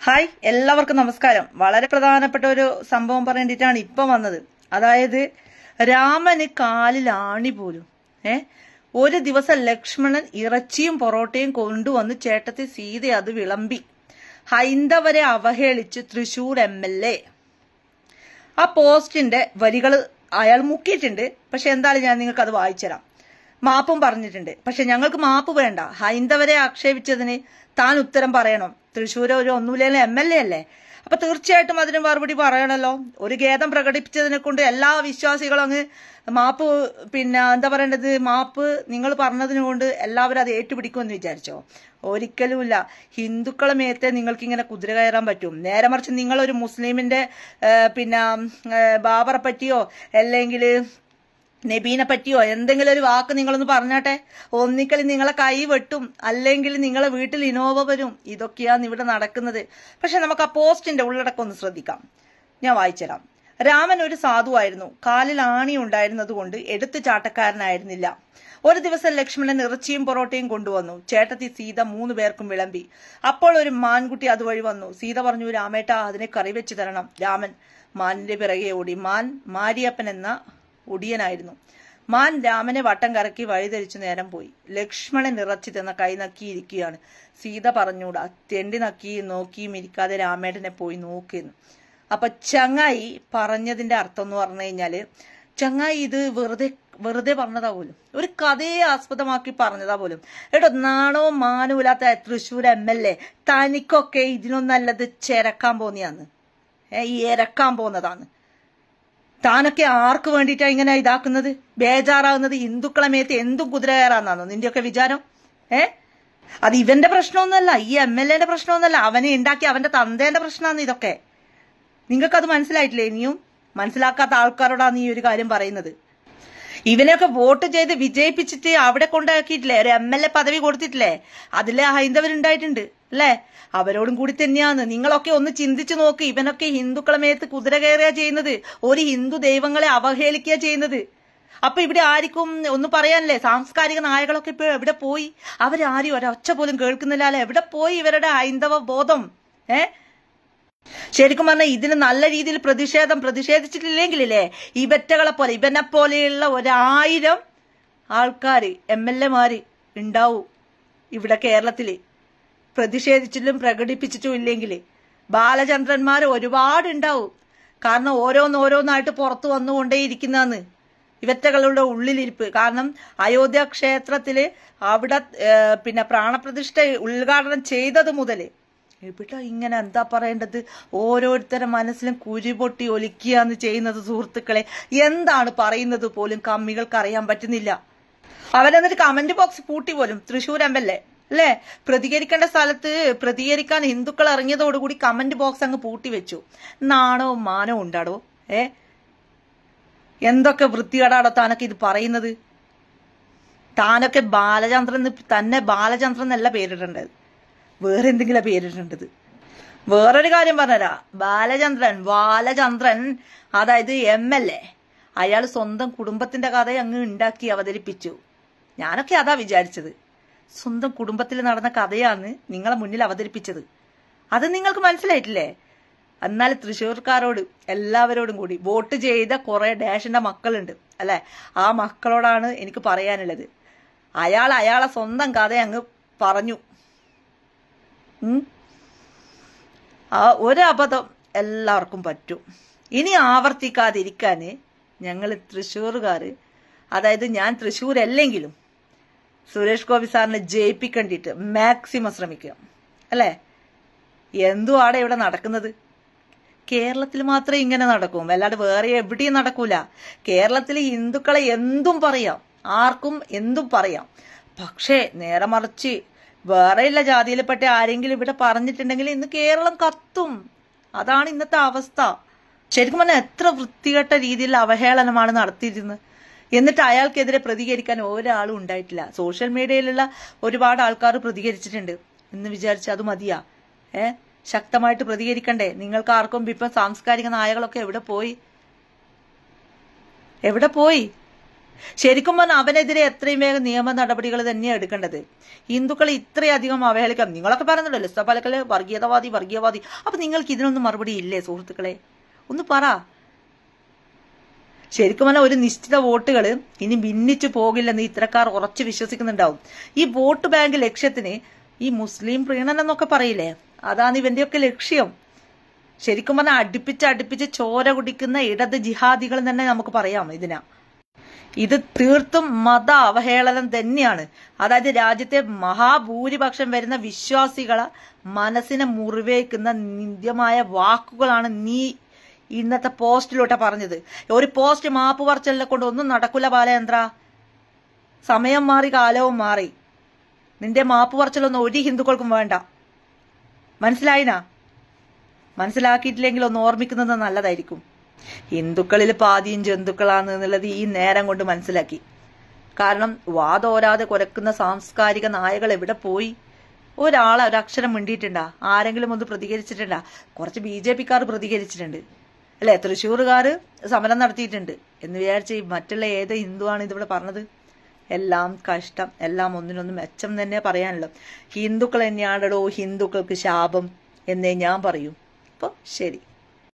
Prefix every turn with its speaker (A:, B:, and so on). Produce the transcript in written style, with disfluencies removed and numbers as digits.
A: Hi, എല്ലാവർക്കും നമസ്കാരം. വളരെ പ്രധാനപ്പെട്ട ഒരു സംഭവം പറയേണ്ടിട്ടാണ് ഇപ്പം വന്നത്. അതായത് രാമന് കാലിൽ ആണി പോലും. ഒരു ദിവസം ലക്ഷ്മണൻ ഇറച്ചിയും പൊറോട്ടയും കൊണ്ടുവന്ന് ചേട്ടത്തി സീത അത് വിളമ്പി. ഹൈന്ദവരെ അവഹേളിച്ച് തൃശൂർ MLA. ആ പോസ്റ്റിന്റെ വരികൾ അയാൾ മുക്കിയിട്ടുണ്ട്. പക്ഷെ എന്തായാലും ഞാൻ നിങ്ങൾക്ക് അത് വായിച്ചുതരാം. മാപ്പും പറഞ്ഞിട്ടുണ്ട്. പക്ഷെ ഞങ്ങൾക്ക് മാപ്പ് വേണ്ട. ഹൈന്ദവരെ ആക്ഷേപിച്ചതിന് താൻ ഉത്തരം പറയണം. തൃശ്ശൂർ ഒരു ഒന്നുമില്ലെങ്കിലും MLA അല്ലേ, അപ്പൊ തീർച്ചയായിട്ടും അതിന് മറുപടി പറയണല്ലോ. ഒരു ഖേദം പ്രകടിപ്പിച്ചതിനെ കൊണ്ട് എല്ലാ വിശ്വാസികളും അങ്ങ് മാപ്പ് എന്താ പറയേണ്ടത്, മാപ്പ് നിങ്ങൾ പറഞ്ഞതിന് കൊണ്ട് എല്ലാവരും അത് ഏറ്റുപിടിക്കുമെന്ന് വിചാരിച്ചോ? ഒരിക്കലുമില്ല. ഹിന്ദുക്കളെ മേത്തെ നിങ്ങൾക്ക് ഇങ്ങനെ കുതിര കയറാൻ പറ്റും. നേരെ മറിച്ച് നിങ്ങളൊരു മുസ്ലിമിന്റെ ബാബറെ പറ്റിയോ അല്ലെങ്കിൽ നബീനെ പറ്റിയോ എന്തെങ്കിലും ഒരു വാക്ക് നിങ്ങളൊന്ന് പറഞ്ഞാട്ടെ. ഒന്നിക്കൽ നിങ്ങളെ കൈ വെട്ടും, അല്ലെങ്കിൽ നിങ്ങളെ വീട്ടിൽ ഇനോവ വരും. ഇതൊക്കെയാണ് ഇവിടെ നടക്കുന്നത്. പക്ഷെ നമുക്ക് ആ പോസ്റ്റിന്റെ ഉള്ളടക്കം ഒന്ന് ശ്രദ്ധിക്കാം. ഞാൻ വായിച്ചുതരാം. രാമൻ ഒരു സാധുവായിരുന്നു. കാലിൽ ആണി ഉണ്ടായിരുന്നത് കൊണ്ട് എടുത്തു ചാട്ടക്കാരനായിരുന്നില്ല. ഒരു ദിവസം ലക്ഷ്മണൻ ഇറച്ചിയും പൊറോട്ടയും കൊണ്ടുവന്നു. ചേട്ടത്തി സീത 3 പേർക്കും വിളമ്പി. അപ്പോൾ ഒരു മാൻകുട്ടി അതുവഴി വന്നു. സീത പറഞ്ഞു, രാമേട്ട അതിനെ കറി വെച്ച് തരണം. രാമൻ മാനിന്റെ പിറകെ ഓടി. മാൻ മാരിയപ്പൻ എന്ന ഒടിയനായിരുന്നു. മാൻ രാമനെ വട്ടം കറക്കി വഴിതെരിച്ചു നേരം പോയി. ലക്ഷ്മണൻ ഇറച്ചി തിന്ന കൈ നക്കിയിരിക്കുകയാണ്. സീത പറഞ്ഞൂടാ, തെണ്ടി നക്കിയും നോക്കിയും ഇരിക്കാതെ രാമേട്ടനെ പോയി നോക്കിയെന്ന്. അപ്പൊ ചങ്ങായി പറഞ്ഞതിന്റെ അർത്ഥം എന്ന് പറഞ്ഞു കഴിഞ്ഞാല്, ചങ്ങായി ഇത് വെറുതെ പറഞ്ഞതാ പോലും, ഒരു കഥയെ ആസ്പദമാക്കി പറഞ്ഞതാ പോലും. എടോ, നാണോ മാനോ ഇല്ലാത്ത തൃശ്ശൂർ MLA, തനിക്കൊക്കെ ഇതിനൊന്നല്ലത് ചെരക്കാൻ പോന്നിയാന്ന്, ഈ ഇരക്കാൻ പോന്നതാണ്. താനൊക്കെ ആർക്ക് വേണ്ടിയിട്ടാ ഇങ്ങനെ ഇതാക്കുന്നത്, ബേജാറാകുന്നത്? ഹിന്ദുക്കളെ മേത്ത് എന്തും കുതിര കയറാന്നാണോ നിന്റെയൊക്കെ വിചാരം? അത് ഇവന്റെ പ്രശ്നമൊന്നുമല്ല, ഈ MLA പ്രശ്നമൊന്നുമല്ല, അവനെ ഉണ്ടാക്കി അവന്റെ തന്തേന്റെ പ്രശ്നമാണ് ഇതൊക്കെ. നിങ്ങൾക്കത് മനസ്സിലായിട്ടില്ലേ? ഇനിയും മനസ്സിലാക്കാത്ത ആൾക്കാരോടാണ് ഈ ഒരു കാര്യം പറയുന്നത്. ഇവനെയൊക്കെ വോട്ട് ചെയ്ത് വിജയിപ്പിച്ചിട്ട് അവിടെ കൊണ്ടാക്കിയിട്ടില്ലേ, ഒരു MLA പദവി കൊടുത്തിട്ടില്ലേ? അതിലെ ഹൈന്ദവരുണ്ടായിട്ടുണ്ട് അല്ലേ? അവരോടും കൂടി തന്നെയാണ്. നിങ്ങളൊക്കെ ഒന്ന് ചിന്തിച്ചു നോക്ക്. ഇവനൊക്കെ ഹിന്ദുക്കളെ മേത്ത് കുതിര കയറുക ചെയ്യുന്നത്, ഒരു ഹിന്ദു ദൈവങ്ങളെ അവഹേളിക്കുക ചെയ്യുന്നത്. അപ്പൊ ഇവിടെ ആർക്കും ഒന്നും പറയാനല്ലേ? സാംസ്കാരിക നായകളൊക്കെ ഇപ്പൊ എവിടെ പോയി? അവരാരും ഒരൊച്ച പോലും കേൾക്കുന്നില്ല. എവിടെ പോയി ഇവരുടെ ഹൈന്ദവ ബോധം? ശരിക്കും പറഞ്ഞാൽ ഇതിന് നല്ല രീതിയിൽ പ്രതിഷേധിച്ചിട്ടില്ലെങ്കിലേ ഇവനെ പോലെയുള്ള 1000 ആൾക്കാര് MLA ഉണ്ടാവും ഇവിടെ കേരളത്തില്. പ്രതിഷേധിച്ചിട്ടും പ്രകടിപ്പിച്ചിട്ടും ഇല്ലെങ്കിൽ ബാലചന്ദ്രന്മാർ ഒരുപാട് ഉണ്ടാവും. കാരണം ഓരോന്നായിട്ട് പുറത്തു വന്നുകൊണ്ടേയിരിക്കുന്നതാണ് ഇവറ്റകളുടെ ഉള്ളിലിരിപ്പ്. കാരണം അയോധ്യ ക്ഷേത്രത്തില് അവിടെ പ്രാണപ്രതിഷ്ഠ ഉദ്ഘാടനം ചെയ്തത് മുതല് ഇവിടെ ഇങ്ങനെ എന്താ പറയേണ്ടത്, ഓരോരുത്തരുടെ മനസ്സിലും കുരുപൊട്ടി ഒലിക്കുകയാണ് ചെയ്യുന്നത്. സുഹൃത്തുക്കളെ, എന്താണ് പറയുന്നത് പോലും കമ്മികൾക്ക് അറിയാൻ പറ്റുന്നില്ല. അവരെന്നിട്ട് കമന്റ് ബോക്സ് പൂട്ടി പോലും. തൃശ്ശൂർ MLA അല്ലേ, പ്രതികരിക്കേണ്ട സ്ഥലത്ത് പ്രതികരിക്കാൻ ഹിന്ദുക്കൾ ഇറങ്ങിയതോടുകൂടി കമന്റ് ബോക്സ് അങ്ങ് പൂട്ടി വെച്ചു. നാണോ മാനോ ഉണ്ടാടോ? എന്തൊക്കെ വൃത്തികേടാടോ താനൊക്കെ ഇത് പറയുന്നത്? താനൊക്കെ ബാലചന്ദ്രൻ എന്നല്ല പേരിടേണ്ടത്, വേറെ എന്തെങ്കിലും പേരിടേണ്ടത്. വേറൊരു കാര്യം പറഞ്ഞുതരാ. ബാലചന്ദ്രൻ അതായത് MLA, അയാൾ സ്വന്തം കുടുംബത്തിന്റെ കഥ അങ്ങ് ഉണ്ടാക്കി അവതരിപ്പിച്ചു. ഞാനൊക്കെ അതാ വിചാരിച്ചത്. സ്വന്തം കുടുംബത്തിൽ നടന്ന കഥയാണ് നിങ്ങളെ മുന്നിൽ അവതരിപ്പിച്ചത്. അത് നിങ്ങൾക്ക് മനസ്സിലായിട്ടില്ലേ? എന്നാൽ തൃശ്ശൂർക്കാരോട് എല്ലാവരോടും കൂടി വോട്ട് ചെയ്ത കുറെ ഡാഷിന്റെ മക്കളുണ്ട് അല്ലെ, ആ മക്കളോടാണ് എനിക്ക് പറയാനുള്ളത്. അയാളെ സ്വന്തം കഥ അങ്ങ് പറഞ്ഞു. ഒരു അബദ്ധം എല്ലാവർക്കും പറ്റും. ഇനി ആവർത്തിക്കാതിരിക്കാന് ഞങ്ങൾ തൃശ്ശൂർകാര്, അതായത് ഞാൻ തൃശ്ശൂർ അല്ലെങ്കിലും സുരേഷ് ഗോപി സാറിനെ ജയിപ്പിക്കേണ്ടിട്ട് മാക്സിമം ശ്രമിക്കുക അല്ലേ. എന്തുവാടെ ഇവിടെ നടക്കുന്നത്? കേരളത്തിൽ മാത്രമേ ഇങ്ങനെ നടക്കും, അല്ലാതെ വേറെ എവിടെയും നടക്കൂല. കേരളത്തിൽ ഹിന്ദുക്കളെ എന്തും പറയാം, ആർക്കും എന്തും പറയാം. പക്ഷേ നേരെ മറിച്ച് വേറെയുള്ള ജാതിയിൽപ്പെട്ട ആരെങ്കിലും ഇവിടെ പറഞ്ഞിട്ടുണ്ടെങ്കിൽ ഇന്ന് കേരളം കത്തും. അതാണ് ഇന്നത്തെ അവസ്ഥ. ശരിക്കും പറഞ്ഞാൽ എത്ര വൃത്തികെട്ട രീതിയിൽ അവഹേളനമാണ് നടത്തിയിരുന്നത്. എന്നിട്ട് അയാൾക്കെതിരെ പ്രതികരിക്കാൻ ഒരാളും ഉണ്ടായിട്ടില്ല. സോഷ്യൽ മീഡിയയിലുള്ള ഒരുപാട് ആൾക്കാർ പ്രതികരിച്ചിട്ടുണ്ട് എന്ന് വിചാരിച്ച് അത് മതിയാ? ശക്തമായിട്ട് പ്രതികരിക്കണ്ടേ? നിങ്ങൾക്ക് ആർക്കും ഇപ്പം സാംസ്കാരിക നായകളൊക്കെ എവിടെ പോയി? ശരിക്കും പറഞ്ഞാൽ അവനെതിരെ എത്രയും വേഗം നിയമ നടപടികൾ തന്നെയാണ് എടുക്കേണ്ടത്. ഹിന്ദുക്കൾ ഇത്രയധികം അവഹേളിക്കാം. നിങ്ങളൊക്കെ പറയുന്നുണ്ടല്ലോ ലിസ്സ പാലക്കല് വർഗീയവാദി. അപ്പൊ നിങ്ങൾക്ക് ഇതിനൊന്നും മറുപടി ഇല്ലേ സുഹൃത്തുക്കളെ? ഒന്ന് പറ. ശരിക്കും പറഞ്ഞാൽ ഒരു നിശ്ചിത വോട്ടുകൾ ഇനി ഭിന്നിച്ചു പോകില്ലെന്ന് ഇത്തരക്കാർ ഉറച്ചു വിശ്വസിക്കുന്നുണ്ടാവും. ഈ വോട്ട് ബാങ്ക് ലക്ഷ്യത്തിന് ഈ മുസ്ലിം പ്രീണനം എന്നൊക്കെ പറയില്ലേ, അതാണ് ഇവന്റെയൊക്കെ ലക്ഷ്യം. ശരിക്കും പറഞ്ഞാൽ അടുപ്പിച്ച് ചോര കുടിക്കുന്ന ഇടത് ജിഹാദികൾ തന്നെ നമുക്ക് പറയാം ഇതിനാ. ഇത് തീർത്തും മത അവഹേളനം തന്നെയാണ്. അതായത് രാജ്യത്തെ മഹാഭൂരിപക്ഷം വരുന്ന വിശ്വാസികളെ മനസ്സിനെ മുറിവേക്കുന്ന നിന്ദ്യമായ വാക്കുകളാണ് നീ ഇന്നത്തെ പോസ്റ്റിലൂടെ പറഞ്ഞത്. ഒരു പോസ്റ്റ് മാപ്പ് പറച്ചലിനെ കൊണ്ട് ഒന്നും നടക്കൂല ബാലചന്ദ്ര. സമയം മാറി, കാലവും മാറി. നിന്റെ മാപ്പ് പറച്ചലൊന്നും ഒരു ഹിന്ദുക്കൾക്കും വേണ്ട. മനസ്സിലായിനാ? മനസ്സിലാക്കിയിട്ടില്ലെങ്കിൽ ഒന്ന് ഓർമ്മിക്കുന്നത് നല്ലതായിരിക്കും. ഹിന്ദുക്കളിൽ പാതിയും ജന്തുക്കളാണ് എന്നുള്ളത് ഈ നേരം കൊണ്ട് മനസ്സിലാക്കി. കാരണം വാതോരാതെ കുരക്കുന്ന സാംസ്കാരിക നായകൾ എവിടെ പോയി? ഒരക്ഷരം മിണ്ടിയിട്ടുണ്ടാ? ആരെങ്കിലും ഒന്ന് പ്രതികരിച്ചിട്ടുണ്ടാ? കുറച്ച് BJP-ക്കാർ പ്രതികരിച്ചിട്ടുണ്ട് അല്ലെ, തൃശ്ശൂറുകാർ സമരം നടത്തിയിട്ടുണ്ട് എന്ന് വിചാരിച്ച് മറ്റുള്ള ഏത് ഹിന്ദുവാണ് ഇതിവിടെ പറഞ്ഞത്? എല്ലാം കഷ്ടം, എല്ലാം ഒന്നിനൊന്നും മെച്ചം തന്നെ പറയാനുള്ളൂ. ഹിന്ദുക്കൾ തന്നെയാണല്ലോ ഹിന്ദുക്കൾക്ക് ശാപം എന്നേ ഞാൻ പറയൂ. അപ്പോൾ ശരി.